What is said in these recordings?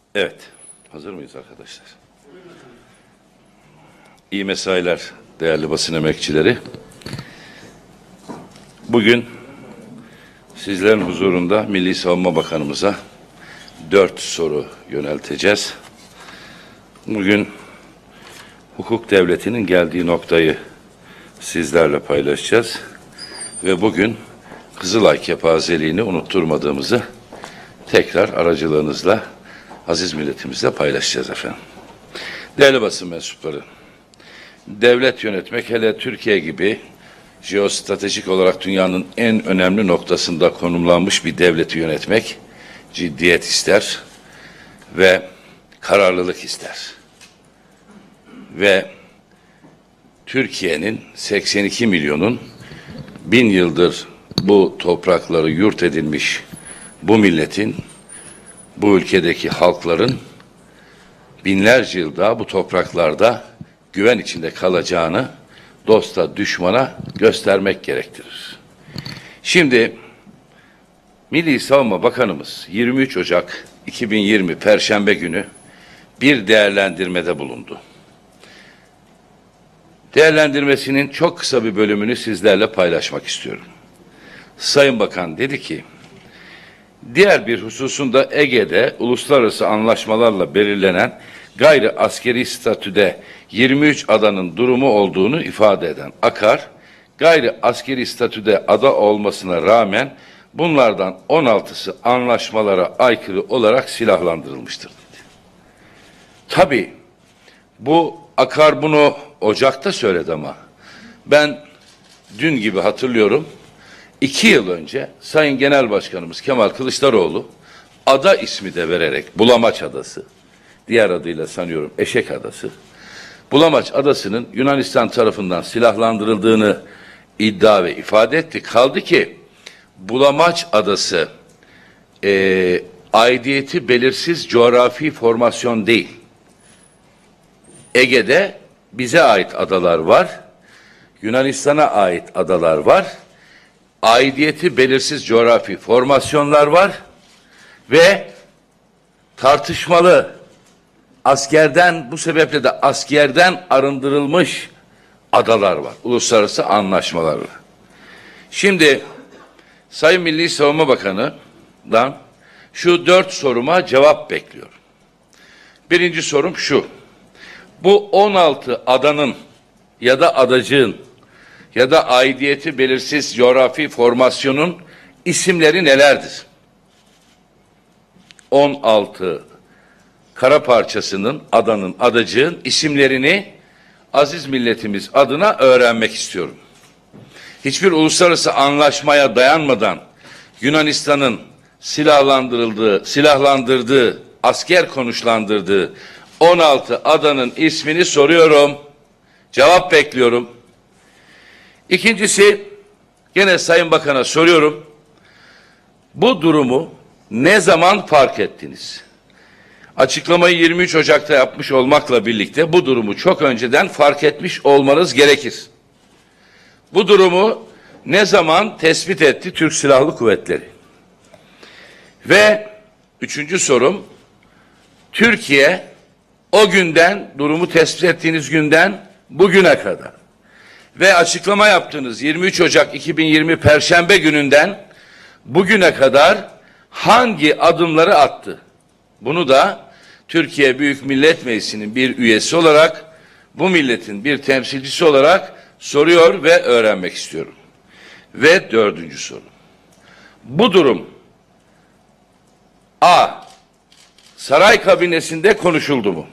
Evet, hazır mıyız arkadaşlar? İyi mesailer değerli basın emekçileri. Bugün sizlerin huzurunda Milli Savunma Bakanımıza 4 soru yönelteceğiz. Bugün hukuk devletinin geldiği noktayı sizlerle paylaşacağız. Ve bugün Kızılay kepazeliğini unutturmadığımızı tekrar aracılığınızla aziz milletimizle paylaşacağız efendim. Değerli basın mensupları, devlet yönetmek hele Türkiye gibi jeostratejik olarak dünyanın en önemli noktasında konumlanmış bir devleti yönetmek ciddiyet ister ve kararlılık ister. Ve Türkiye'nin 82 milyonun 1000 yıldır bu toprakları yurt edilmiş bu milletin, bu ülkedeki halkların binlerce yıl daha bu topraklarda güven içinde kalacağını dosta, düşmana göstermek gerektirir. Şimdi Milli Savunma Bakanımız 23 Ocak 2020 Perşembe günü bir değerlendirmede bulundu. Değerlendirmesinin çok kısa bir bölümünü sizlerle paylaşmak istiyorum. Sayın Bakan dedi ki, diğer bir hususunda Ege'de uluslararası anlaşmalarla belirlenen gayri askeri statüde 23 adanın durumu olduğunu ifade eden Akar, gayri askeri statüde ada olmasına rağmen bunlardan 16'sı anlaşmalara aykırı olarak silahlandırılmıştır dedi. Tabii bu Akar bunu Ocak'ta söyledi ama ben dün gibi hatırlıyorum. 2 yıl önce Sayın Genel Başkanımız Kemal Kılıçdaroğlu ada ismi de vererek Bulamaç Adası, diğer adıyla sanıyorum Eşek Adası, Bulamaç Adası'nın Yunanistan tarafından silahlandırıldığını iddia ve ifade etti. Kaldı ki Bulamaç Adası aidiyeti belirsiz coğrafi formasyon değil. Ege'de bize ait adalar var, Yunanistan'a ait adalar var, aidiyeti belirsiz coğrafi formasyonlar var ve tartışmalı askerden, bu sebeple de askerden arındırılmış adalar var, uluslararası anlaşmalar var. Şimdi Sayın Milli Savunma Bakanı'dan şu 4 soruma cevap bekliyorum. Birinci sorum şu: bu 16 adanın ya da adacığın ya da aidiyeti belirsiz coğrafi formasyonun isimleri nelerdir? 16 kara parçasının, adanın, adacığın isimlerini aziz milletimiz adına öğrenmek istiyorum. Hiçbir uluslararası anlaşmaya dayanmadan Yunanistan'ın silahlandırdığı, asker konuşlandırdığı 16 adanın ismini soruyorum. Cevap bekliyorum. İkincisi, gene Sayın Bakan'a soruyorum. Bu durumu ne zaman fark ettiniz? Açıklamayı 23 Ocak'ta yapmış olmakla birlikte bu durumu çok önceden fark etmiş olmanız gerekir. Bu durumu ne zaman tespit etti Türk Silahlı Kuvvetleri? Ve üçüncü sorum, Türkiye o günden, durumu tespit ettiğiniz günden bugüne kadar ve açıklama yaptığınız 23 Ocak 2020 Perşembe gününden bugüne kadar hangi adımları attı? Bunu da Türkiye Büyük Millet Meclisi'nin bir üyesi olarak, bu milletin bir temsilcisi olarak soruyor ve öğrenmek istiyorum. Ve dördüncü soru: bu durum A. Saray kabinesinde konuşuldu mu?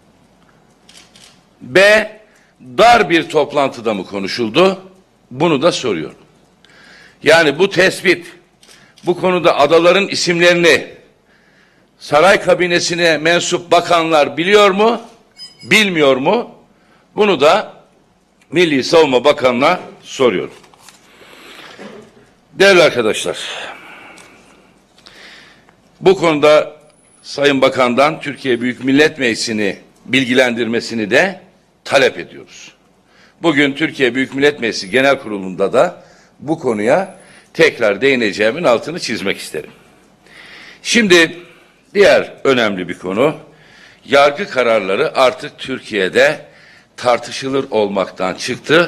B. Dar bir toplantıda mı konuşuldu? Bunu da soruyorum. Yani bu tespit, bu konuda adaların isimlerini saray kabinesine mensup bakanlar biliyor mu, bilmiyor mu? Bunu da Milli Savunma Bakanı'na soruyorum. Değerli arkadaşlar, bu konuda Sayın Bakan'dan Türkiye Büyük Millet Meclisi'ni bilgilendirmesini de talep ediyoruz. Bugün Türkiye Büyük Millet Meclisi Genel Kurulu'nda da bu konuya tekrar değineceğimin altını çizmek isterim. Şimdi Diğer önemli bir konu, yargı kararları artık Türkiye'de tartışılır olmaktan çıktı,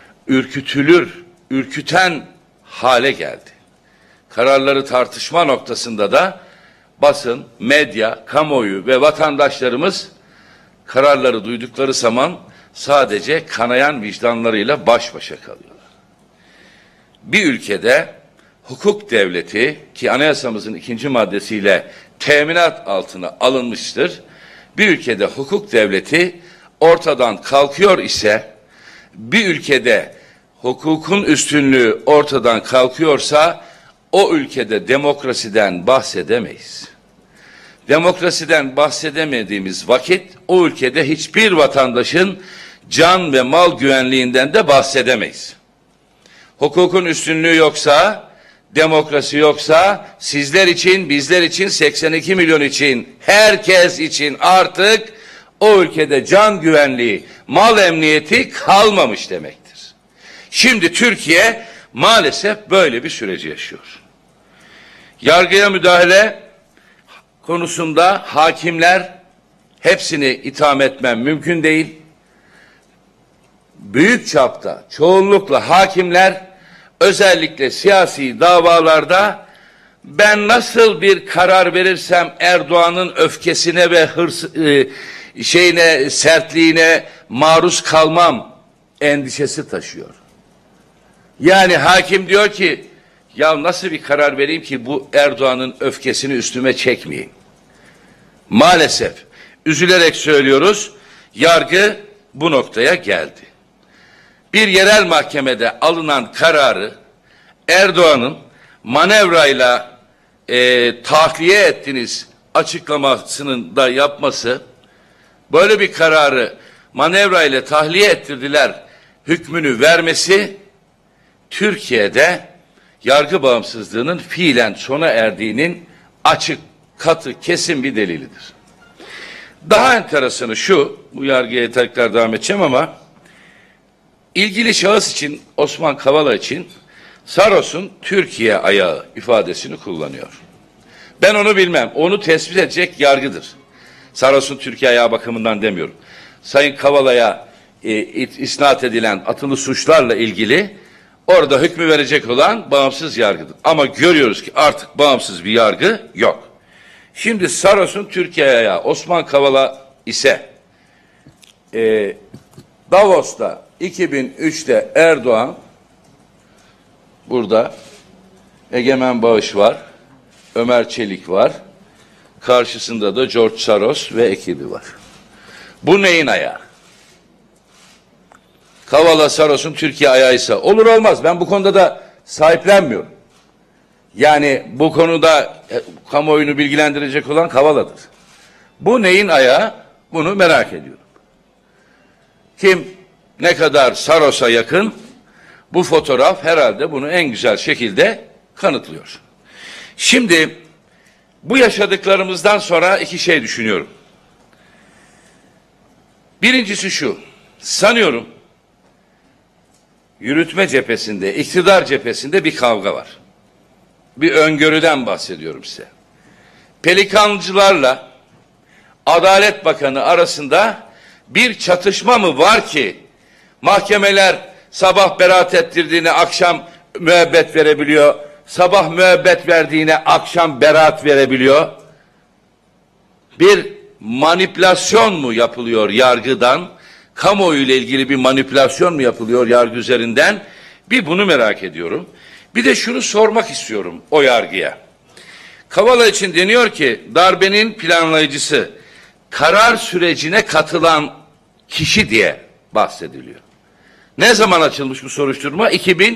ürküten hale geldi. Kararları tartışma noktasında da basın, medya, kamuoyu ve vatandaşlarımız kararları duydukları zaman sadece kanayan vicdanlarıyla baş başa kalıyorlar. Bir ülkede hukuk devleti, ki anayasamızın 2. maddesiyle teminat altına alınmıştır, bir ülkede hukuk devleti ortadan kalkıyor ise, bir ülkede hukukun üstünlüğü ortadan kalkıyorsa, o ülkede demokrasiden bahsedemeyiz. Demokrasiden bahsedemediğimiz vakit, o ülkede hiçbir vatandaşın can ve mal güvenliğinden de bahsedemeyiz. Hukukun üstünlüğü yoksa, demokrasi yoksa, sizler için, bizler için, 82 milyon için, herkes için artık o ülkede can güvenliği, mal emniyeti kalmamış demektir. Şimdi Türkiye maalesef böyle bir süreci yaşıyor. Yargıya müdahale konusunda hakimler, hepsini itham etmem mümkün değil, büyük çapta, çoğunlukla hakimler, özellikle siyasi davalarda ben nasıl bir karar verirsem Erdoğan'ın öfkesine ve sertliğine maruz kalmam endişesi taşıyor. Yani hakim diyor ki, ya nasıl bir karar vereyim ki bu Erdoğan'ın öfkesini üstüme çekmeyeyim. Maalesef üzülerek söylüyoruz, yargı bu noktaya geldi. Bir yerel mahkemede alınan kararı Erdoğan'ın manevrayla tahliye ettiniz açıklamasının da yapması, böyle bir kararı manevrayla tahliye ettirdiler hükmünü vermesi, Türkiye'de yargı bağımsızlığının fiilen sona erdiğinin açık, katı, kesin bir delilidir. Daha enteresanı şu, bu yargıya tekrar devam edeceğim ama, ilgili şahıs için, Osman Kavala için Saros'un Türkiye ayağı ifadesini kullanıyor. Ben onu bilmem, onu tespit edecek yargıdır. Saros'un Türkiye ayağı bakımından demiyorum. Sayın Kavala'ya isnat edilen atılı suçlarla ilgili orada hükmü verecek olan bağımsız yargıdır. Ama görüyoruz ki artık bağımsız bir yargı yok. Şimdi Saros'un Türkiye ayağı Osman Kavala ise Davos'ta 2003'te Erdoğan, burada Egemen Bağış var, Ömer Çelik var, karşısında da George Soros ve ekibi var. Bu neyin ayağı? Kavala Saros'un Türkiye ayağıysa olur olmaz. Ben bu konuda da sahiplenmiyorum. Yani bu konuda kamuoyunu bilgilendirecek olan Kavala'dır. Bu neyin ayağı? Bunu merak ediyorum. Kim ne kadar Saros'a yakın, bu fotoğraf herhalde bunu en güzel şekilde kanıtlıyor. Şimdi bu yaşadıklarımızdan sonra iki şey düşünüyorum. Birincisi şu, sanıyorum yürütme cephesinde, iktidar cephesinde bir kavga var. Bir öngörüden bahsediyorum size. Pelikancılarla Adalet Bakanı arasında bir çatışma mı var ki mahkemeler sabah beraat ettirdiğine akşam müebbet verebiliyor, sabah müebbet verdiğine akşam beraat verebiliyor? Bir manipülasyon mu yapılıyor yargıdan? Kamuoyu ile ilgili bir manipülasyon mu yapılıyor yargı üzerinden? Bir bunu merak ediyorum. Bir de şunu sormak istiyorum o yargıya. Kavala için deniyor ki darbenin planlayıcısı, karar sürecine katılan kişi diye bahsediliyor. Ne zaman açılmış bu soruşturma?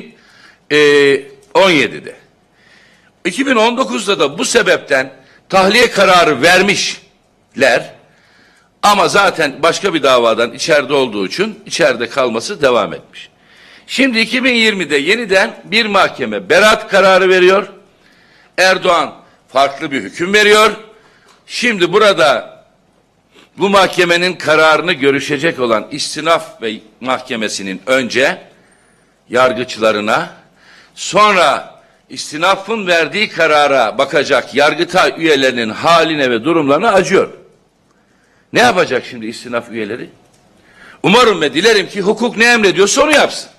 2017'de. 2019'da da bu sebepten tahliye kararı vermişler. Ama zaten başka bir davadan içeride olduğu için içeride kalması devam etmiş. Şimdi 2020'de yeniden bir mahkeme beraat kararı veriyor. Erdoğan farklı bir hüküm veriyor. Şimdi burada bu mahkemenin kararını görüşecek olan İstinaf ve Mahkemesi'nin önce yargıçlarına, sonra istinafın verdiği karara bakacak Yargıtay üyelerinin haline ve durumlarına acıyor. Ne yapacak şimdi istinaf üyeleri? Umarım ve dilerim ki hukuk ne emrediyorsa onu yapsın.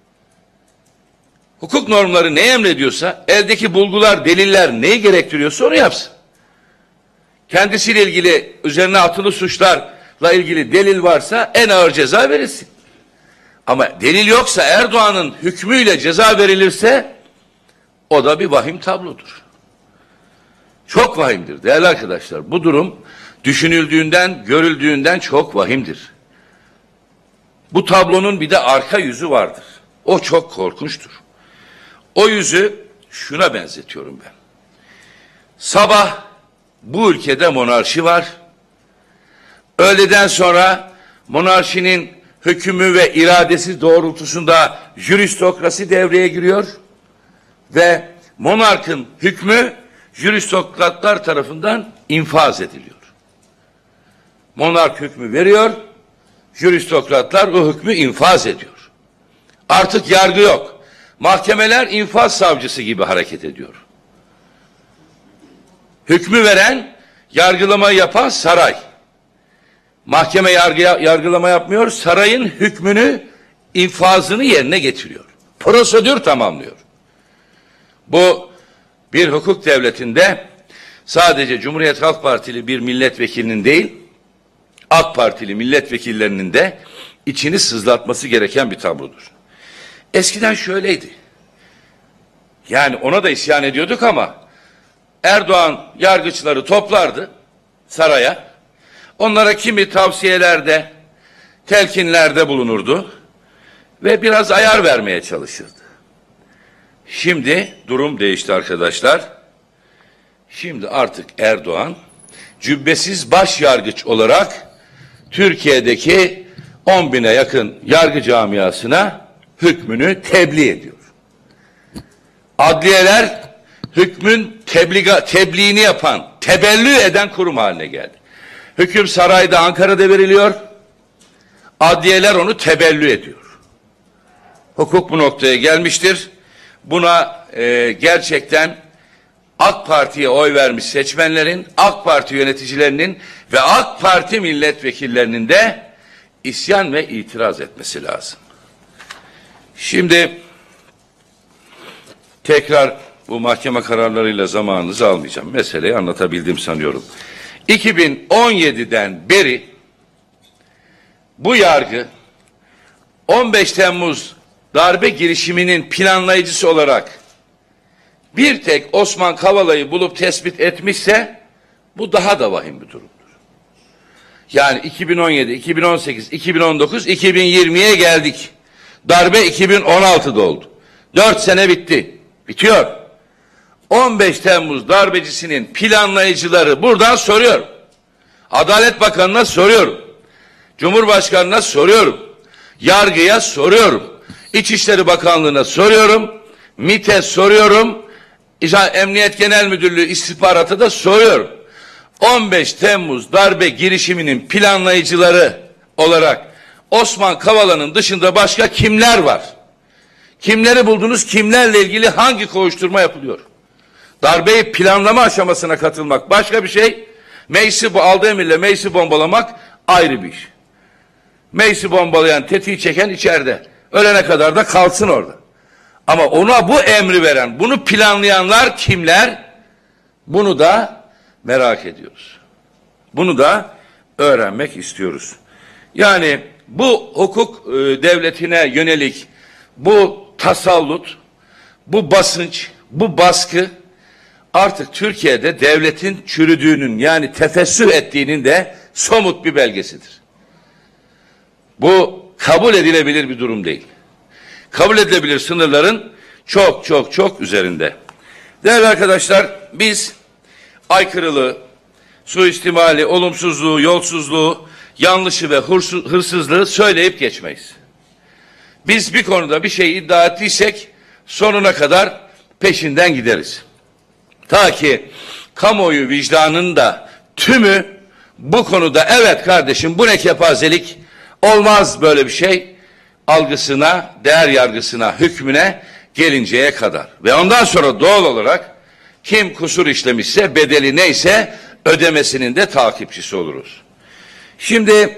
Hukuk normları ne emrediyorsa, eldeki bulgular, deliller neyi gerektiriyorsa onu yapsın. Kendisiyle ilgili, üzerine atılı suçlarla ilgili delil varsa en ağır ceza verilsin. Ama delil yoksa, Erdoğan'ın hükmüyle ceza verilirse o da bir vahim tablodur. Çok vahimdir değerli arkadaşlar. Bu durum düşünüldüğünden, görüldüğünden çok vahimdir. Bu tablonun bir de arka yüzü vardır. O çok korkunçtur. O yüzü şuna benzetiyorum ben. Sabah bu ülkede monarşi var. Öğleden sonra monarşinin hükmü ve iradesi doğrultusunda jüristokrasi devreye giriyor ve monarkın hükmü jüristokratlar tarafından infaz ediliyor. Monark hükmü veriyor, jüristokratlar o hükmü infaz ediyor. Artık yargı yok. Mahkemeler infaz savcısı gibi hareket ediyor. Hükmü veren, yargılamayı yapan saray. Mahkeme yargılama yapmıyor, sarayın hükmünü, infazını yerine getiriyor. Prosedür tamamlıyor. Bu bir hukuk devletinde sadece Cumhuriyet Halk Partili bir milletvekilinin değil, AK Partili milletvekillerinin de içini sızlatması gereken bir tablodur. Eskiden şöyleydi. Yani ona da isyan ediyorduk ama Erdoğan yargıçları toplardı saraya. Onlara kimi tavsiyelerde, telkinlerde bulunurdu ve biraz ayar vermeye çalışırdı. Şimdi durum değişti arkadaşlar. Şimdi artık Erdoğan cübbesiz başyargıç olarak Türkiye'deki 10.000'e yakın yargı camiasına hükmünü tebliğ ediyor. Adliyeler hükmün tebliğini yapan, tebellü eden kurum haline geldi. Hüküm sarayda, Ankara'da veriliyor. Adliyeler onu tebellü ediyor. Hukuk bu noktaya gelmiştir. Buna gerçekten AK Parti'ye oy vermiş seçmenlerin, AK Parti yöneticilerinin ve AK Parti milletvekillerinin de isyan ve itiraz etmesi lazım. Şimdi tekrar bu mahkeme kararlarıyla zamanınızı almayacağım. Meseleyi anlatabildim sanıyorum. 2017'den beri bu yargı 15 Temmuz darbe girişiminin planlayıcısı olarak bir tek Osman Kavala'yı bulup tespit etmişse bu daha da vahim bir durumdur. Yani 2017, 2018, 2019, 2020'ye geldik. Darbe 2016'da oldu. 4 sene bitti. Bitiyor. 15 Temmuz darbecisinin planlayıcıları buradan soruyorum. Adalet Bakanı'na soruyorum. Cumhurbaşkanı'na soruyorum. Yargıya soruyorum. İçişleri Bakanlığı'na soruyorum. MİT'e soruyorum. Emniyet Genel Müdürlüğü istihbaratı da soruyorum. 15 Temmuz darbe girişiminin planlayıcıları olarak Osman Kavala'nın dışında başka kimler var? Kimleri buldunuz? Kimlerle ilgili hangi kovuşturma yapılıyor? Darbeyi planlama aşamasına katılmak başka bir şey. Aldığı emirle meclisi bombalamak ayrı bir iş. Meclisi bombalayan, tetiği çeken içeride. Ölene kadar da kalsın orada. Ama ona bu emri veren, bunu planlayanlar kimler? Bunu da merak ediyoruz. Bunu da öğrenmek istiyoruz. Yani bu hukuk devletine yönelik bu tasallut, bu basınç, bu baskı artık Türkiye'de devletin çürüdüğünün, yani tefessüh ettiğinin de somut bir belgesidir. Bu kabul edilebilir bir durum değil. Kabul edilebilir sınırların çok çok çok üzerinde. Değerli arkadaşlar, biz aykırılığı, suistimali, olumsuzluğu, yolsuzluğu, yanlışı ve hırsızlığı söyleyip geçmeyiz. Biz bir konuda bir şey iddia ettiysek sonuna kadar peşinden gideriz. Ta ki kamuoyu vicdanının da tümü bu konuda evet kardeşim bu ne kepazelik, olmaz böyle bir şey algısına, değer yargısına, hükmüne gelinceye kadar. Ve ondan sonra doğal olarak kim kusur işlemişse bedeli neyse ödemesinin de takipçisi oluruz. Şimdi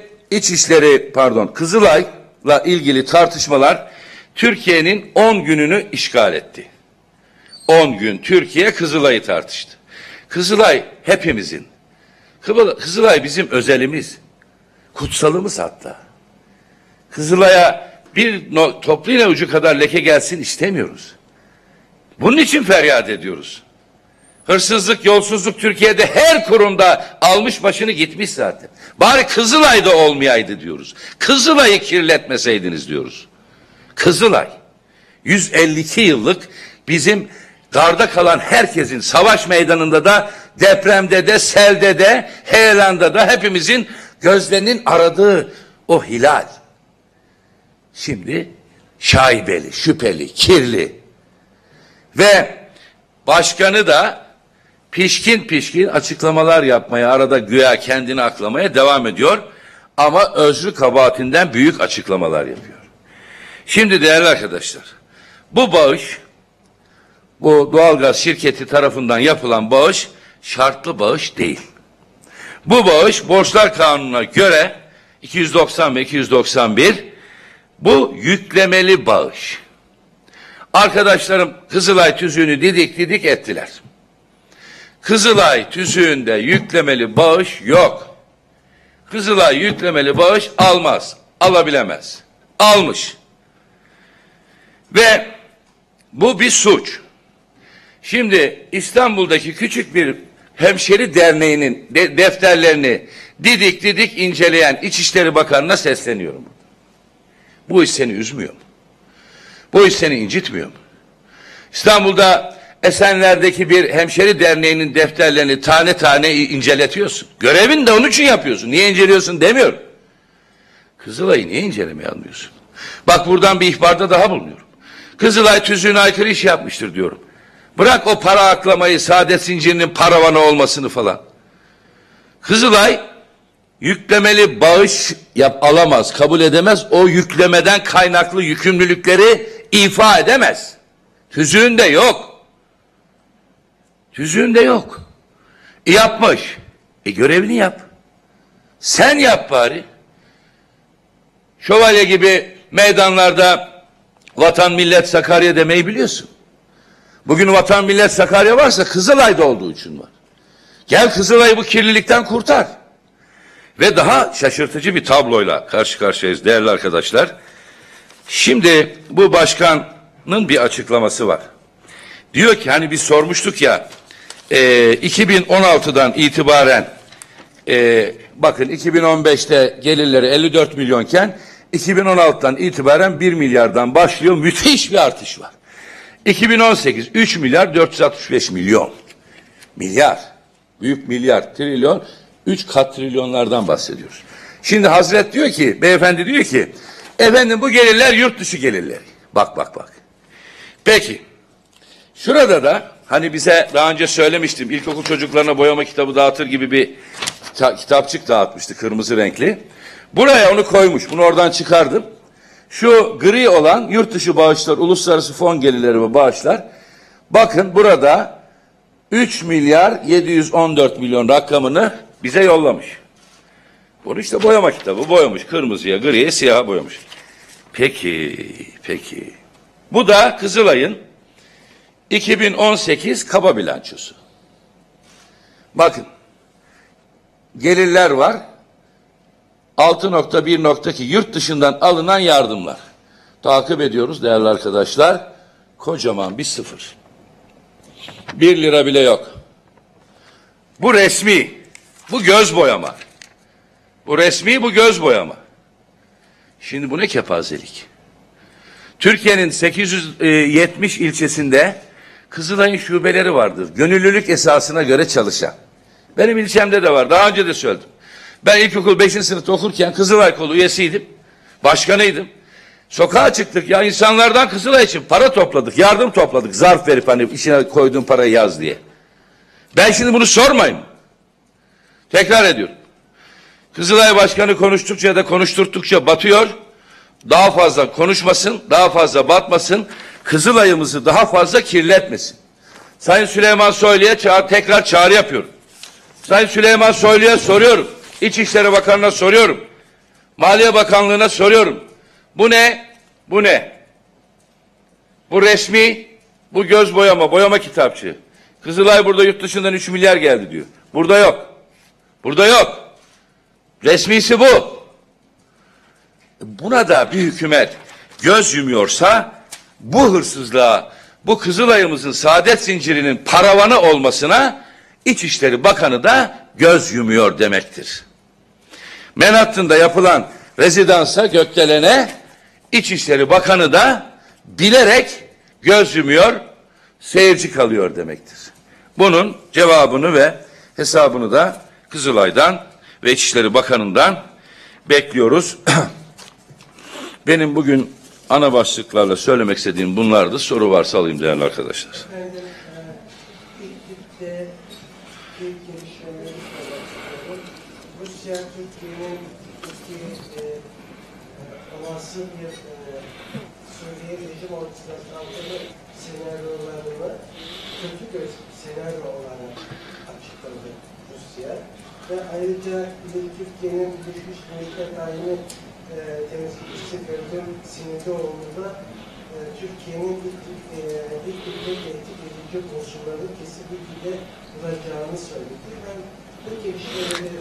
Kızılay'la ilgili tartışmalar Türkiye'nin 10 gününü işgal etti. 10 gün Türkiye Kızılay'ı tartıştı. Kızılay hepimizin. Kızılay bizim özelimiz. Kutsalımız hatta. Kızılay'a bir toplu iğne ucu kadar leke gelsin istemiyoruz. Bunun için feryat ediyoruz. Hırsızlık, yolsuzluk Türkiye'de her kurumda almış başını gitmiş zaten. Bari Kızılay'da olmayaydı diyoruz. Kızılay'ı kirletmeseydiniz diyoruz. Kızılay 152 yıllık bizim darda kalan herkesin savaş meydanında da, depremde de, selde de, heyelanda da hepimizin gözlerinin aradığı o hilal. Şimdi şaibeli, şüpheli, kirli ve başkanı da pişkin açıklamalar yapmaya, arada güya kendini aklamaya devam ediyor ama özrü kabahatinden büyük açıklamalar yapıyor. Şimdi değerli arkadaşlar, bu bağış, bu doğalgaz şirketi tarafından yapılan bağış şartlı bağış değil. Bu bağış borçlar kanununa göre 290 ve 291 bu yüklemeli bağış. Arkadaşlarım Kızılay tüzüğünü didik ettiler. Kızılay tüzüğünde yüklemeli bağış yok. Kızılay yüklemeli bağış almaz, alabilemez. Almış. Ve bu bir suç. Şimdi İstanbul'daki küçük bir hemşeri derneğinin defterlerini didik inceleyen İçişleri Bakanı'na sesleniyorum. Bu iş seni üzmüyor mu? Bu iş seni incitmiyor mu? İstanbul'da Esenler'deki bir hemşeri derneğinin defterlerini tane tane inceletiyorsun. Görevini de onun için yapıyorsun. Niye inceliyorsun demiyorum. Kızılay'ı niye incelemeye almıyorsun? Bak buradan bir ihbarda daha bulunuyorum. Kızılay tüzüğüne aykırı iş yapmıştır diyorum. Bırak o para aklamayı, saadet zincirinin paravanı olmasını falan. Kızılay yüklemeli bağış alamaz, kabul edemez. O yüklemeden kaynaklı yükümlülükleri ifa edemez. Tüzüğünde yok. Tüzüğünde yok. Yapmış. Görevini yap. Sen yap bari. Şövalye gibi meydanlarda vatan millet Sakarya demeyi biliyorsun. Bugün vatan millet Sakarya varsa Kızılay'da olduğu için var. Gel Kızılay'ı bu kirlilikten kurtar. Ve daha şaşırtıcı bir tabloyla karşı karşıyayız değerli arkadaşlar. Şimdi bu başkanın bir açıklaması var. Diyor ki hani biz sormuştuk ya 2016'dan itibaren bakın 2015'te gelirleri 54 milyonken 2016'dan itibaren 1 milyardan başlıyor, müthiş bir artış var. 2018 3 milyar 465 milyon. Milyar. Büyük milyar, trilyon, 3 katrilyonlardan bahsediyoruz. Şimdi Hazret diyor ki, beyefendi diyor ki, efendim bu gelirler yurt dışı gelirleri. Bak. Peki, şurada da hani bize daha önce söylemiştim, ilkokul çocuklarına boyama kitabı dağıtır gibi bir kitapçık dağıtmıştı, kırmızı renkli. Buraya onu koymuş, bunu oradan çıkardım. Şu gri olan yurt dışı bağışlar, uluslararası fon gelirleri ve bağışlar. Bakın burada 3 milyar 714 milyon rakamını bize yollamış. Bunu işte boyama kitabı boyamış. Kırmızıya, griye, siyaha boyamış. Peki. Bu da Kızılay'ın 2018 kaba bilançosu. Bakın. Gelirler var. 6.1.2 yurt dışından alınan yardımlar. Takip ediyoruz değerli arkadaşlar. Kocaman bir sıfır. 1 lira bile yok. Bu resmi. Bu göz boyama. Bu resmi, bu göz boyama. Şimdi bu ne kepazelik? Türkiye'nin 870 ilçesinde Kızılay'ın şubeleri vardır. Gönüllülük esasına göre çalışan. Benim ilçemde de var. Daha önce de söyledim. Ben ilkokul 5. sınıfta okurken Kızılay Kolu üyesiydim. Başkanıydım. Sokağa çıktık ya, insanlardan Kızılay için para topladık. Yardım topladık. Zarf verip hani içine koyduğun parayı yaz diye. Ben şimdi bunu sormayayım. Tekrar ediyorum. Kızılay Başkanı konuştukça da konuşturttukça batıyor. Daha fazla konuşmasın, daha fazla batmasın. Kızılay'ımızı daha fazla kirletmesin. Sayın Süleyman Soylu'ya tekrar çağrı yapıyorum. Sayın Süleyman Soylu'ya soruyorum. İçişleri Bakanı'na soruyorum. Maliye Bakanlığı'na soruyorum. Bu ne? Bu ne? Bu resmi, bu göz boyama kitapçığı. Kızılay burada yurt dışından 3 milyar geldi diyor. Burada yok. Burada yok. Resmisi bu. Buna da bir hükümet göz yumuyorsa bu hırsızlığa, bu Kızılay'ımızın saadet zincirinin paravanı olmasına İçişleri Bakanı da göz yumuyor demektir. Manhattan'da yapılan rezidansa, gökdelene İçişleri Bakanı da bilerek göz yumuyor, seyirci kalıyor demektir. Bunun cevabını ve hesabını da Kızılay'dan ve İçişleri Bakanı'ndan bekliyoruz. Benim bugün ana başlıklarla söylemek istediğim bunlardı. Soru varsa alayım değerli arkadaşlar. Efendim, İdlib'de bir gelişmeleri sormak istiyorum. Rusya, Türkiye'nin olası bir Suriye rejim ortasına saldığı senaryolarını kötü senaryo olarak açıkladı Rusya. Ve ayrıca Türkiye'nin Birleşmiş Milletler Daimi temsilcisi Feridun Sinidoğlu'nda Türkiye'nin İdlib'de tehdit edici unsurları kesinlikle bulacağını söyledi. Ben bu gelişmeleri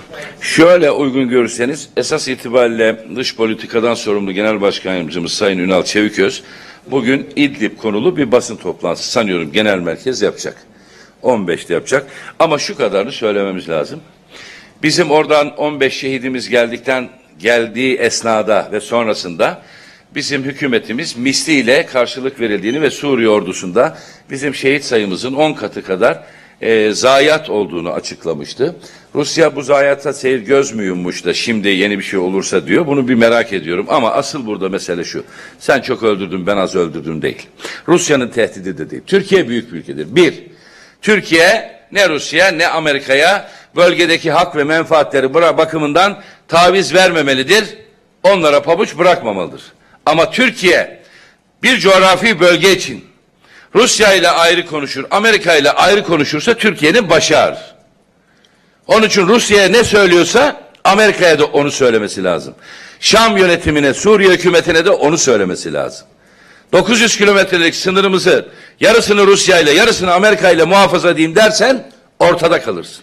şöyle uygun görürseniz, esas itibariyle dış politikadan sorumlu Genel Başkan Yardımcımız Sayın Ünal Çeviköz bugün İdlib konulu bir basın toplantısı sanıyorum genel merkez yapacak. 15'te yapacak. Ama şu kadarını söylememiz lazım. Bizim oradan 15 şehidimiz geldiği esnada ve sonrasında bizim hükümetimiz misliyle karşılık verildiğini ve Suriye ordusunda bizim şehit sayımızın 10 katı kadar zayiat olduğunu açıklamıştı. Rusya bu zayiata seyir göz mü yummuş da şimdi yeni bir şey olursa diyor. Bunu bir merak ediyorum ama asıl burada mesele şu. Sen çok öldürdün, ben az öldürdüm değil. Rusya'nın tehdidi de değil. Türkiye büyük bir ülkedir. Bir, Türkiye ne Rusya ne Amerika'ya bölgedeki hak ve menfaatleri bakımından taviz vermemelidir. Onlara pabuç bırakmamalıdır. Ama Türkiye bir coğrafi bölge için Rusya ile ayrı konuşur, Amerika ile ayrı konuşursa Türkiye'nin başı ağrır. Onun için Rusya'ya ne söylüyorsa Amerika'ya da onu söylemesi lazım. Şam yönetimine, Suriye hükümetine de onu söylemesi lazım. 900 kilometrelik sınırımızı yarısını Rusya ile yarısını Amerika ile muhafaza edeyim dersen ortada kalırsın.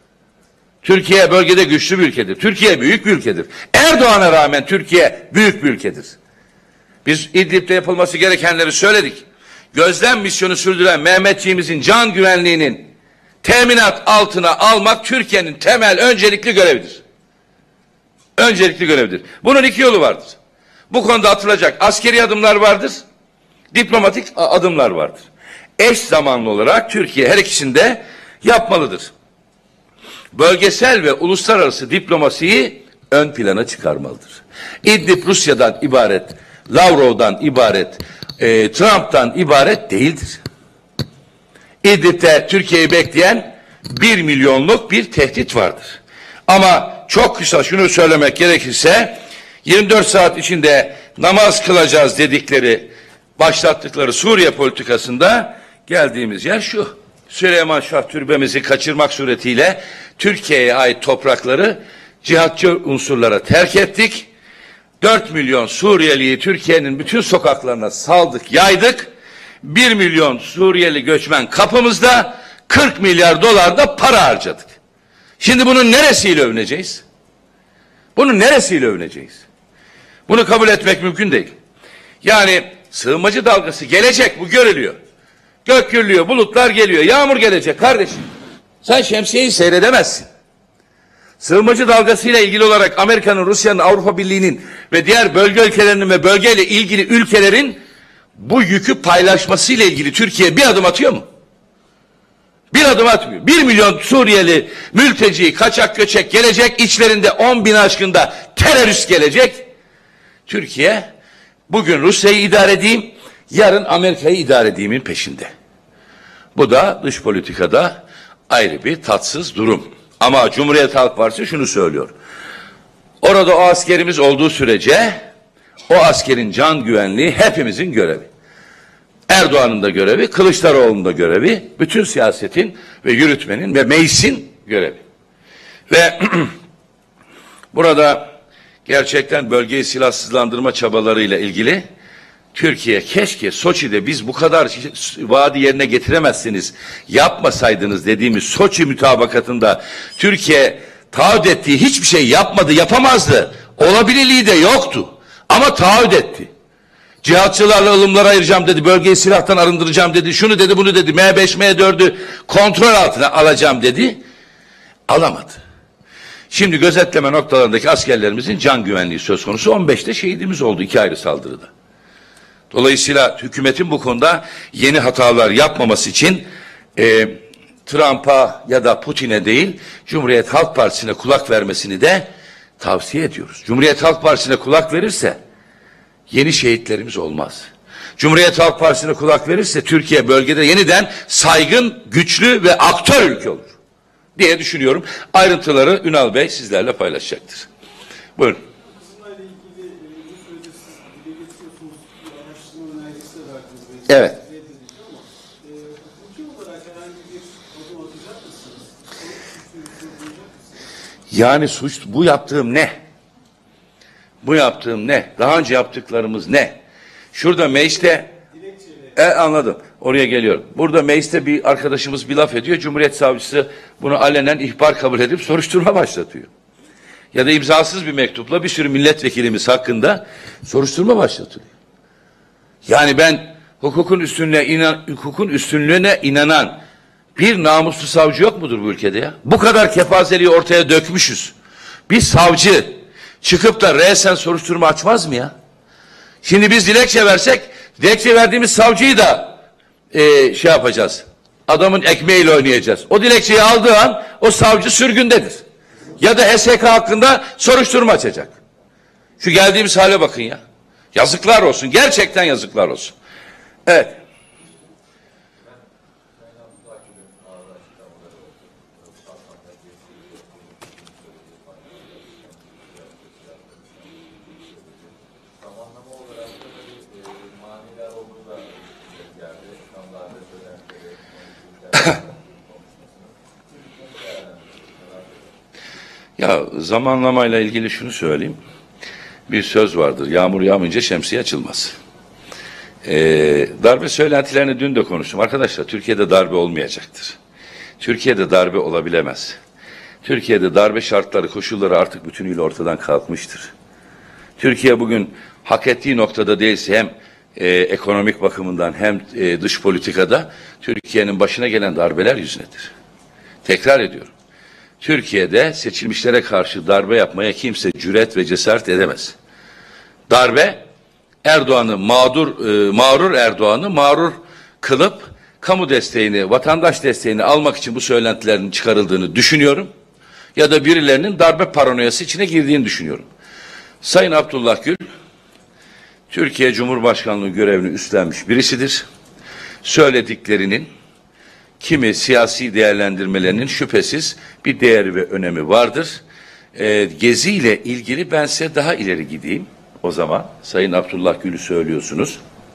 Türkiye bölgede güçlü bir ülkedir. Türkiye büyük bir ülkedir. Erdoğan'a rağmen Türkiye büyük bir ülkedir. Biz İdlib'de yapılması gerekenleri söyledik. Gözlem misyonu sürdüren Mehmetçiğimizin can güvenliğinin teminat altına almak Türkiye'nin temel öncelikli görevidir. Öncelikli görevidir. Bunun iki yolu vardır. Bu konuda atılacak askeri adımlar vardır. Diplomatik adımlar vardır. Eş zamanlı olarak Türkiye her ikisini de yapmalıdır. Bölgesel ve uluslararası diplomasiyi ön plana çıkarmalıdır. İdlib Rusya'dan ibaret, Lavrov'dan ibaret, Trump'tan ibaret değildir. İdlib'de Türkiye'yi bekleyen 1 milyonluk bir tehdit vardır. Ama çok kısa şunu söylemek gerekirse 24 saat içinde namaz kılacağız dedikleri, başlattıkları Suriye politikasında geldiğimiz yer şu. Süleyman Şah türbemizi kaçırmak suretiyle Türkiye'ye ait toprakları cihatçı unsurlara terk ettik. 4 milyon Suriyeliyi Türkiye'nin bütün sokaklarına saldık, yaydık. 1 milyon Suriyeli göçmen kapımızda, 40 milyar dolar da para harcadık. Şimdi bunun neresiyle övüneceğiz? Bunun neresiyle övüneceğiz? Bunu kabul etmek mümkün değil. Yani sığınmacı dalgası gelecek, bu görülüyor. Gök gürlüyor, bulutlar geliyor, yağmur gelecek kardeşim. Sen şemsiyeyi seyredemezsin. Sığınmacı dalgasıyla ilgili olarak Amerika'nın, Rusya'nın, Avrupa Birliği'nin ve diğer bölge ülkelerinin ve bölgeyle ilgili ülkelerin bu yükü paylaşmasıyla ilgili Türkiye bir adım atıyor mu? Bir adım atmıyor. 1 milyon Suriyeli mülteci, kaçak göçek gelecek, içlerinde 10 bin aşkında terörist gelecek. Türkiye bugün Rusya'yı idare edeyim, yarın Amerika'yı idare edeyimin peşinde. Bu da dış politikada ayrı bir tatsız durum. Ama Cumhuriyet Halk Partisi şunu söylüyor. Orada o askerimiz olduğu sürece o askerin can güvenliği hepimizin görevi. Erdoğan'ın da görevi, Kılıçdaroğlu'nun da görevi, bütün siyasetin ve yürütmenin ve meclisin görevi. Ve burada gerçekten bölgeyi silahsızlandırma çabalarıyla ilgili Türkiye keşke Soçi'de biz bu kadar vaadi yerine getiremezsiniz, yapmasaydınız dediğimiz Soçi mütabakatında Türkiye taahhüt ettiği hiçbir şey yapmadı, yapamazdı. Olabilirliği de yoktu. Ama taahhüt etti. Cihatçılarla ılımlara ayıracağım dedi, bölgeyi silahtan arındıracağım dedi, şunu dedi, bunu dedi, M5, M4'ü kontrol altına alacağım dedi. Alamadı. Şimdi gözetleme noktalarındaki askerlerimizin can güvenliği söz konusu. 15'te şehidimiz oldu 2 ayrı saldırıda. Dolayısıyla hükümetin bu konuda yeni hatalar yapmaması için Trump'a ya da Putin'e değil, Cumhuriyet Halk Partisi'ne kulak vermesini de tavsiye ediyoruz. Cumhuriyet Halk Partisi'ne kulak verirse yeni şehitlerimiz olmaz. Cumhuriyet Halk Partisi'ne kulak verirse Türkiye bölgede yeniden saygın, güçlü ve aktör ülke olur diye düşünüyorum. Ayrıntıları Ünal Bey sizlerle paylaşacaktır. Buyurun. Kısımlarla ilgili bu sürede siz dile getiriyorsunuz, araştırma önergesi de verdiniz. Evet. Reddedildi ama hukuki olarak herhangi bir adım atacak mısınız? Yani suç, bu yaptığım ne? Bu yaptığım ne? Daha önce yaptıklarımız ne? Şurada mecliste anladım. Oraya geliyorum. Burada mecliste bir arkadaşımız bir laf ediyor. Cumhuriyet Savcısı bunu alenen ihbar kabul edip soruşturma başlatıyor. Ya da imzasız bir mektupla bir sürü milletvekilimiz hakkında soruşturma başlatılıyor. Yani ben hukukun üstünlüğüne inanan bir namuslu savcı yok mudur bu ülkede ya? Bu kadar kepazeliği ortaya dökmüşüz. Bir savcı çıkıp da resen soruşturma açmaz mı ya? Şimdi biz dilekçe versek, dilekçe verdiğimiz savcıyı da şey yapacağız. Adamın ekmeğiyle oynayacağız. O dilekçeyi aldığı an o savcı sürgündedir. Ya da HSK hakkında soruşturma açacak. Şu geldiğimiz hale bakın ya. Yazıklar olsun. Gerçekten yazıklar olsun. Evet. Ya zamanlamayla ilgili şunu söyleyeyim. Bir söz vardır. Yağmur yağmayınca şemsiye açılmaz. Darbe söylentilerini dün de konuştum. Arkadaşlar Türkiye'de darbe olmayacaktır. Türkiye'de darbe olabilemez. Türkiye'de darbe şartları, koşulları artık bütünüyle ortadan kalkmıştır. Türkiye bugün hak ettiği noktada değilse hem ekonomik bakımından hem dış politikada Türkiye'nin başına gelen darbeler yüzündedir. Tekrar ediyorum. Türkiye'de seçilmişlere karşı darbe yapmaya kimse cüret ve cesaret edemez. Darbe Erdoğan'ı mağrur Erdoğan'ı mağrur kılıp kamu desteğini, vatandaş desteğini almak için bu söylentilerin çıkarıldığını düşünüyorum. Ya da birilerinin darbe paranoyası içine girdiğini düşünüyorum. Sayın Abdullah Gül, Türkiye Cumhurbaşkanlığı görevini üstlenmiş birisidir. Söylediklerinin kimi siyasi değerlendirmelerinin şüphesiz bir değeri ve önemi vardır. Gezi ile ilgili ben size daha ileri gideyim. O zaman Sayın Abdullah Gül'ü söylüyorsunuz.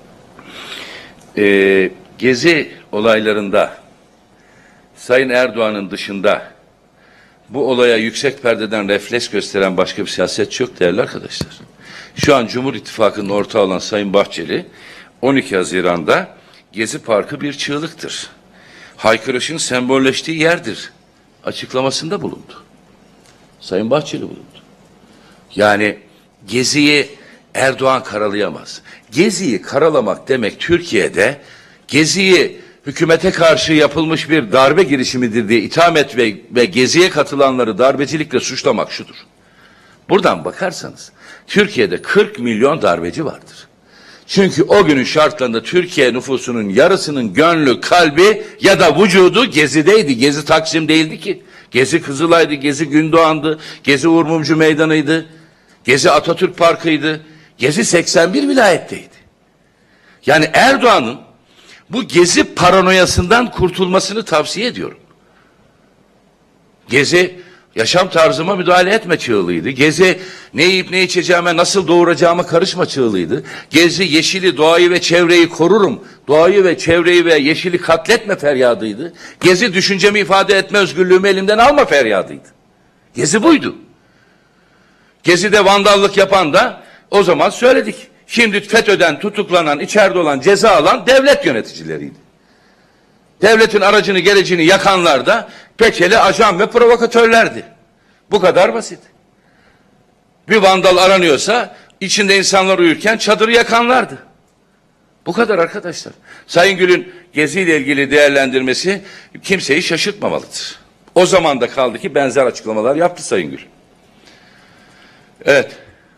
Gezi olaylarında Sayın Erdoğan'ın dışında bu olaya yüksek perdeden refleks gösteren başka bir siyasetçi yok değerli arkadaşlar. Şu an Cumhur İttifakı'nın ortağı olan Sayın Bahçeli 12 Haziran'da Gezi Parkı bir çığlıktır. Haykırışın sembolleştiği yerdir açıklamasında bulundu. Sayın Bahçeli bulundu. Yani Gezi'yi Erdoğan karalayamaz. Gezi'yi karalamak demek Türkiye'de Gezi'yi hükümete karşı yapılmış bir darbe girişimidir diye itham etmek ve Gezi'ye katılanları darbecilikle suçlamak şudur. Buradan bakarsanız Türkiye'de 40 milyon darbeci vardır. Çünkü o günün şartlarında Türkiye nüfusunun yarısının gönlü, kalbi ya da vücudu Gezi'deydi. Gezi Taksim değildi ki. Gezi Kızılay'dı, Gezi Gündoğan'dı, Gezi Uğur Mumcu Meydanı'ydı, Gezi Atatürk Parkı'ydı, Gezi 81 vilayetteydi. Yani Erdoğan'ın bu Gezi paranoyasından kurtulmasını tavsiye ediyorum. Gezi Yaşam tarzıma müdahale etme çığlığıydı. Gezi ne yiyip ne içeceğime, nasıl doğuracağıma karışma çığlığıydı. Gezi yeşili, doğayı ve çevreyi korurum. Doğayı ve çevreyi ve yeşili katletme feryadıydı. Gezi düşüncemi ifade etme özgürlüğümü elimden alma feryadıydı. Gezi buydu. Gezi'de vandallık yapan da o zaman söyledik. Şimdi FETÖ'den tutuklanan, içeride olan, ceza alan devlet yöneticileriydi. Devletin aracını, gerecini yakanlar da peçeli ajan ve provokatörlerdi. Bu kadar basit. Bir vandal aranıyorsa içinde insanlar uyurken çadırı yakanlardı. Bu kadar arkadaşlar. Sayın Gül'ün Gezi ile ilgili değerlendirmesi kimseyi şaşırtmamalıdır. O zaman da kaldı ki benzer açıklamalar yaptı Sayın Gül. Evet.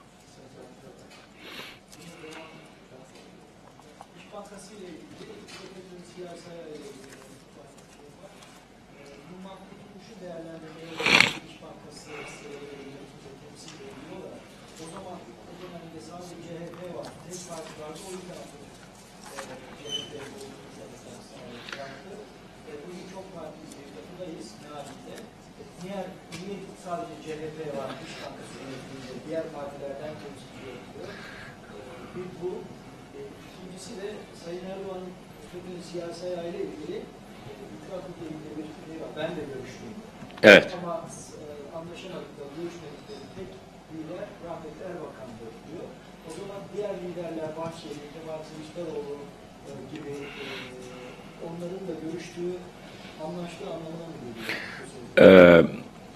İş Bankası ile ilgili FETÖ'nün siyasaya ilgili Numan Kurtulmuş'u değerlendirmeye İş Bankası temsil ediyorlar. O zaman o dönemde sadece CHP var. Tek parti vardı. O yüzden CHP'ye yaptı. Bugün çok partiyiz. Yapıdayız. Mealinde. Niye sadece CHP var? İş Bankası yönetiminde diğer partilerden temsil ediyor. Bir bu. İkincisi de Sayın Erdoğan'ın FETÖ'nün siyasi ayağıyla ilgili itirafıyla ilgili bir şey var. Ben de görüştüm. Evet. Ama anlaşamadıkları, görüşmedikleri tek lider rahmetli Erbakan'dır diyor. O zaman diğer liderler Bahçeli, Kemal Kılıçdaroğlu gibi onların da görüştüğü, anlaştığı anlamına mı geliyor?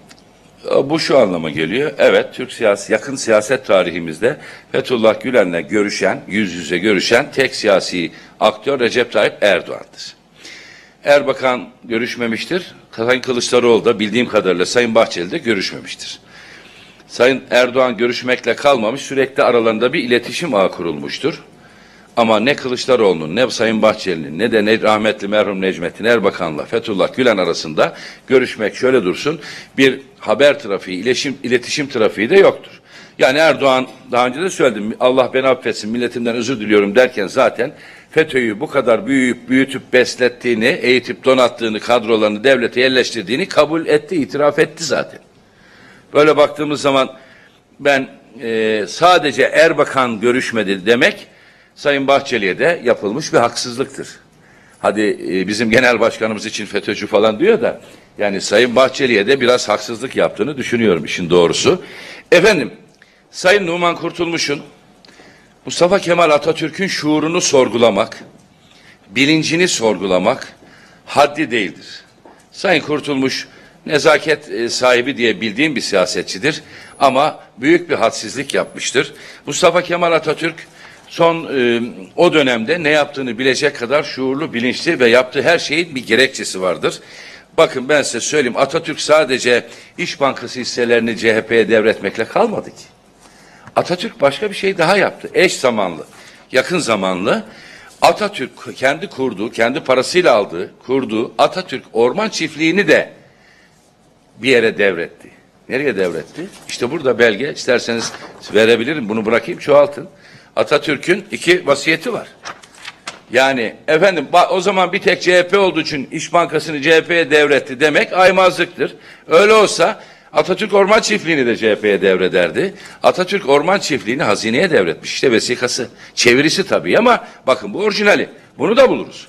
Bu şu anlama geliyor. Evet, Türk yakın siyaset tarihimizde Fethullah Gülen'le görüşen, yüz yüze görüşen tek siyasi aktör Recep Tayyip Erdoğan'dır. Erbakan görüşmemiştir. Sayın Kılıçdaroğlu da bildiğim kadarıyla Sayın Bahçeli de görüşmemiştir. Sayın Erdoğan görüşmekle kalmamış, sürekli aralarında bir iletişim ağı kurulmuştur. Ama ne Kılıçdaroğlu'nun, ne Sayın Bahçeli'nin, ne de rahmetli merhum Necmettin Erbakan'la Fethullah Gülen arasında görüşmek şöyle dursun, bir haber trafiği, iletişim trafiği de yoktur. Yani Erdoğan, daha önce de söyledim, Allah beni affetsin, milletimden özür diliyorum derken zaten FETÖ'yü bu kadar büyütüp beslettiğini, eğitip donattığını, kadrolarını devlete yerleştirdiğini kabul etti, itiraf etti zaten. Böyle baktığımız zaman ben sadece Erbakan görüşmedi demek, Sayın Bahçeli'ye de yapılmış bir haksızlıktır. Hadi bizim genel başkanımız için FETÖ'cü falan diyor da, yani Sayın Bahçeli'ye de biraz haksızlık yaptığını düşünüyorum işin doğrusu. Efendim, Sayın Numan Kurtulmuş'un Mustafa Kemal Atatürk'ün şuurunu sorgulamak, bilincini sorgulamak haddi değildir. Sayın Kurtulmuş nezaket sahibi diye bildiğim bir siyasetçidir ama büyük bir hadsizlik yapmıştır. Mustafa Kemal Atatürk son o dönemde ne yaptığını bilecek kadar şuurlu, bilinçli ve yaptığı her şeyin bir gerekçesi vardır. Bakın ben size söyleyeyim, Atatürk sadece İş Bankası hisselerini CHP'ye devretmekle kalmadı ki. Atatürk başka bir şey daha yaptı. Eş zamanlı, yakın zamanlı Atatürk kendi kurduğu, kendi parasıyla aldığı, kurduğu Atatürk Orman Çiftliği'ni de bir yere devretti. Nereye devretti? İşte burada belge, isterseniz verebilirim, bunu bırakayım, çoğaltın. Atatürk'ün 2 vasiyeti var. Yani efendim o zaman bir tek CHP olduğu için İş Bankası'nı CHP'ye devretti demek aymazlıktır. Öyle olsa Atatürk Orman Çiftliği'ni de CHP'ye devrederdi. Atatürk Orman Çiftliği'ni hazineye devretmiş. İşte vesikası, çevirisi tabii ama bakın bu orijinali. Bunu da buluruz.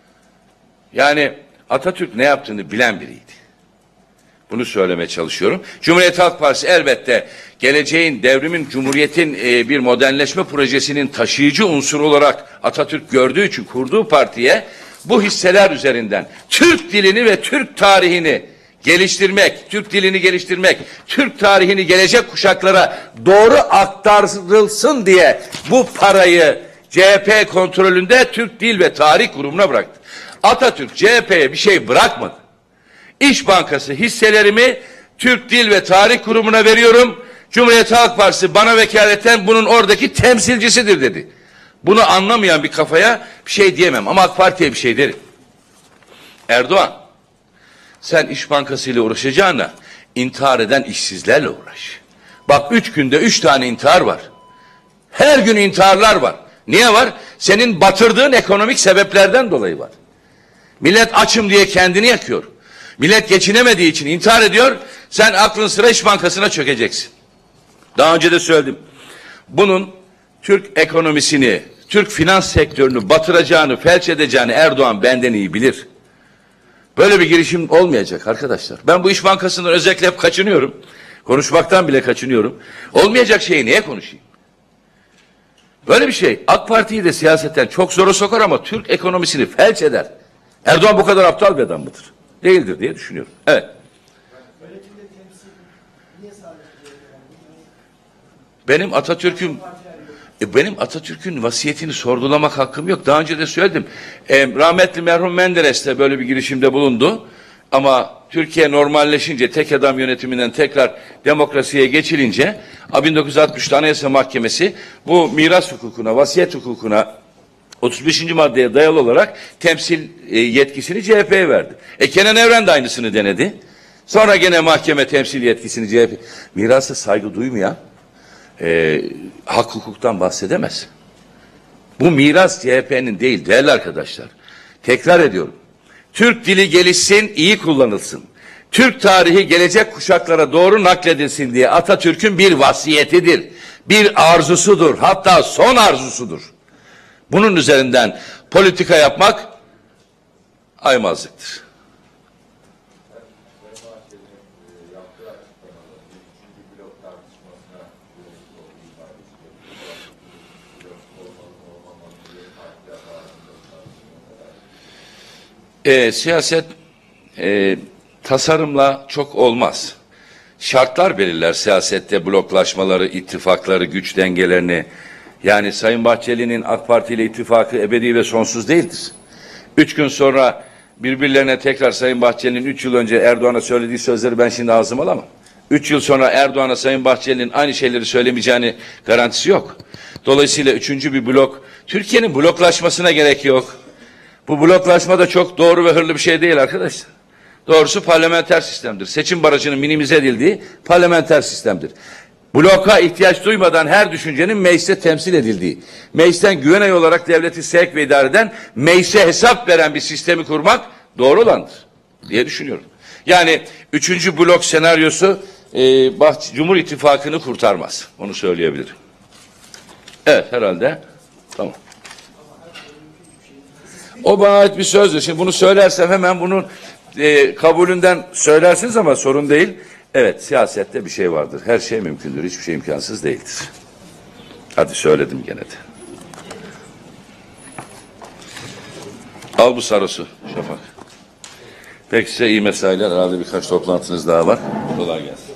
Yani Atatürk ne yaptığını bilen biriydi. Bunu söylemeye çalışıyorum. Cumhuriyet Halk Partisi elbette geleceğin, devrimin, cumhuriyetin bir modernleşme projesinin taşıyıcı unsuru olarak Atatürk gördüğü için kurduğu partiye bu hisseler üzerinden Türk dilini ve Türk tarihini geliştirmek, Türk dilini geliştirmek, Türk tarihini gelecek kuşaklara doğru aktarılsın diye bu parayı CHP kontrolünde Türk Dil ve Tarih Kurumu'na bıraktı. Atatürk CHP'ye bir şey bırakmadı. İş Bankası hisselerimi Türk Dil ve Tarih Kurumu'na veriyorum. Cumhuriyet Halk Partisi bana vekaleten bunun oradaki temsilcisidir dedi. Bunu anlamayan bir kafaya bir şey diyemem ama AK Parti'ye bir şey derim. Erdoğan, sen İş Bankası ile uğraşacağına intihar eden işsizlerle uğraş. Bak 3 günde 3 tane intihar var. Her gün intiharlar var. Niye var? Senin batırdığın ekonomik sebeplerden dolayı var. Millet açım diye kendini yakıyor. Millet geçinemediği için intihar ediyor. Sen aklın sıra İş Bankası'na çökeceksin. Daha önce de söyledim. Bunun Türk ekonomisini, Türk finans sektörünü batıracağını, felç edeceğini Erdoğan benden iyi bilir. Böyle bir girişim olmayacak arkadaşlar. Ben bu İş Bankası'ndan özellikle hep kaçınıyorum. Konuşmaktan bile kaçınıyorum. Olmayacak şeyi niye konuşayım? Böyle bir şey AK Parti'yi de siyasetten çok zora sokar ama Türk ekonomisini felç eder. Erdoğan bu kadar aptal bir adam mıdır? Değildir diye düşünüyorum. Evet. Yönetimde temsil niye sadece Benim Atatürk'ün vasiyetini sorgulamak hakkım yok. Daha önce de söyledim. Rahmetli merhum Menderes de böyle bir girişimde bulundu. Ama Türkiye normalleşince, tek adam yönetiminden tekrar demokrasiye geçilince 1960'ta Anayasa Mahkemesi bu miras hukukuna, vasiyet hukukuna 35. maddeye dayalı olarak temsil yetkisini CHP'ye verdi. Kenan Evren de aynısını denedi. Sonra gene mahkeme temsil yetkisini CHP. Mirasa saygı duymayan hak hukuktan bahsedemez. Bu miras CHP'nin değil değerli arkadaşlar. Tekrar ediyorum. Türk dili gelişsin, iyi kullanılsın. Türk tarihi gelecek kuşaklara doğru nakledilsin diye Atatürk'ün bir vasiyetidir. Bir arzusudur. Hatta son arzusudur. Bunun üzerinden politika yapmak aymazlıktır. Siyaset tasarımla çok olmaz. Şartlar belirler siyasette bloklaşmaları, ittifakları, güç dengelerini. Yani Sayın Bahçeli'nin AK Parti ile ittifakı ebedi ve sonsuz değildir. 3 gün sonra birbirlerine tekrar Sayın Bahçeli'nin 3 yıl önce Erdoğan'a söylediği sözleri ben şimdi ağzıma alamam. 3 yıl sonra Erdoğan'a Sayın Bahçeli'nin aynı şeyleri söylemeyeceğini garantisi yok. Dolayısıyla 3. bir blok, Türkiye'nin bloklaşmasına gerek yok. Bu bloklaşma da çok doğru ve hırlı bir şey değil arkadaşlar. Doğrusu parlamenter sistemdir. Seçim barajının minimize edildiği parlamenter sistemdir. Bloka ihtiyaç duymadan her düşüncenin mecliste temsil edildiği, meclisten güveney olarak devleti sevk ve idare eden, meclise hesap veren bir sistemi kurmak doğru olandır diye düşünüyorum. Yani 3. blok senaryosu Cumhur İttifakı'nı kurtarmaz. Onu söyleyebilirim. Evet herhalde. Tamam. O bana ait bir sözdür. Şimdi bunu söylersem hemen bunun kabulünden söylersiniz ama sorun değil. Evet siyasette bir şey vardır. Her şey mümkündür. Hiçbir şey imkansız değildir. Hadi söyledim gene de. Al bu sarısı Şafak. Peki size iyi mesailer. Herhalde birkaç toplantınız daha var. Kolay gelsin.